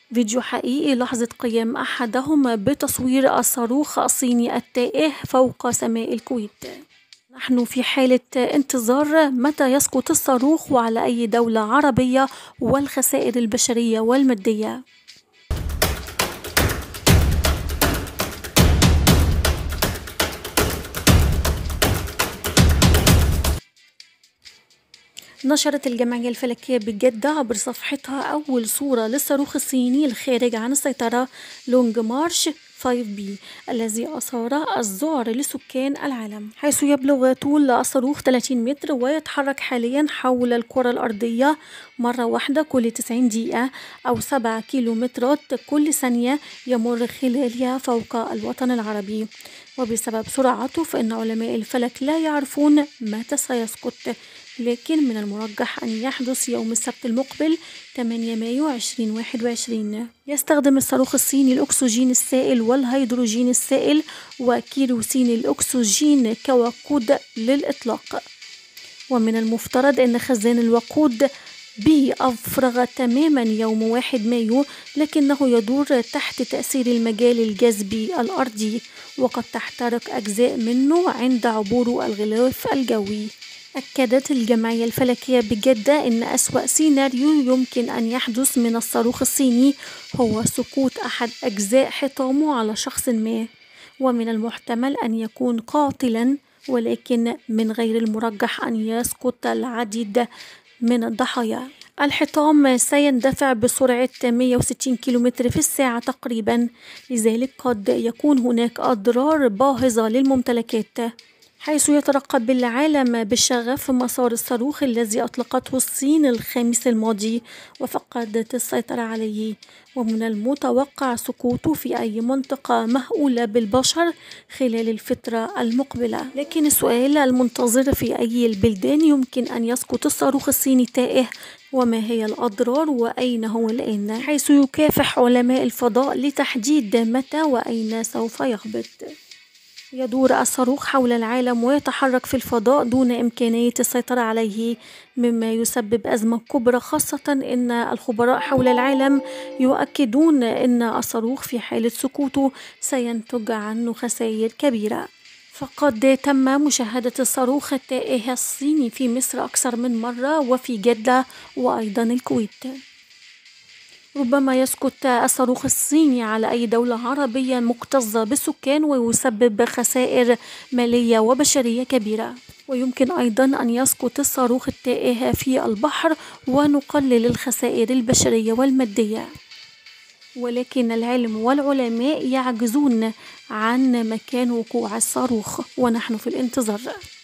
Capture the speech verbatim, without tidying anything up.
فيديو حقيقي لحظة قيام أحدهم بتصوير الصاروخ الصيني التائه فوق سماء الكويت. نحن في حالة انتظار متى يسقط الصاروخ وعلى أي دولة عربية والخسائر البشرية والمادية. نشرت الجمعية الفلكية بجدة عبر صفحتها أول صورة للصاروخ الصيني الخارج عن السيطرة لونج مارش خمسة بي الذي أثار الذعر لسكان العالم، حيث يبلغ طول الصاروخ ثلاثين متر ويتحرك حاليا حول الكرة الأرضية مرة واحدة كل تسعين دقيقة أو سبعة كيلومترات كل ثانية يمر خلالها فوق الوطن العربي. وبسبب سرعته فإن علماء الفلك لا يعرفون متى سيسقط، لكن من المرجح أن يحدث يوم السبت المقبل ثمانية مايو ألفين وواحد وعشرين. يستخدم الصاروخ الصيني الأكسجين السائل والهيدروجين السائل وكيروسين الأكسجين كوقود للإطلاق، ومن المفترض أن خزان الوقود به أفرغ تماما يوم واحد مايو، لكنه يدور تحت تأثير المجال الجاذبي الأرضي وقد تحترق أجزاء منه عند عبور الغلاف الجوي. أكدت الجمعية الفلكية بجدة أن أسوأ سيناريو يمكن أن يحدث من الصاروخ الصيني هو سقوط أحد أجزاء حطامه على شخص ما، ومن المحتمل أن يكون قاتلا، ولكن من غير المرجح أن يسقط العديد من الضحايا. الحطام سيندفع بسرعة مائة وستين كيلومتر في الساعة تقريبا، لذلك قد يكون هناك أضرار باهظة للممتلكات، حيث يترقب العالم بشغف مسار الصاروخ الذي أطلقته الصين الخامس الماضي وفقدت السيطرة عليه، ومن المتوقع سقوطه في أي منطقة مهؤولة بالبشر خلال الفترة المقبلة. لكن السؤال المنتظر في أي البلدان يمكن أن يسقط الصاروخ الصيني التائه، وما هي الأضرار وأين هو الآن، حيث يكافح علماء الفضاء لتحديد متى وأين سوف يهبط. يدور الصاروخ حول العالم ويتحرك في الفضاء دون إمكانية السيطرة عليه، مما يسبب أزمة كبرى، خاصة أن الخبراء حول العالم يؤكدون أن الصاروخ في حالة سقوطه سينتج عنه خسائر كبيرة. فقد تم مشاهدة الصاروخ التائه الصيني في مصر أكثر من مرة وفي جدة وأيضا الكويت. ربما يسقط الصاروخ الصيني على أي دولة عربية مكتظة بالسكان ويسبب خسائر مالية وبشرية كبيرة، ويمكن أيضا أن يسقط الصاروخ التائه في البحر ونقلل الخسائر البشرية والمادية، ولكن العلم والعلماء يعجزون عن مكان وقوع الصاروخ ونحن في الانتظار.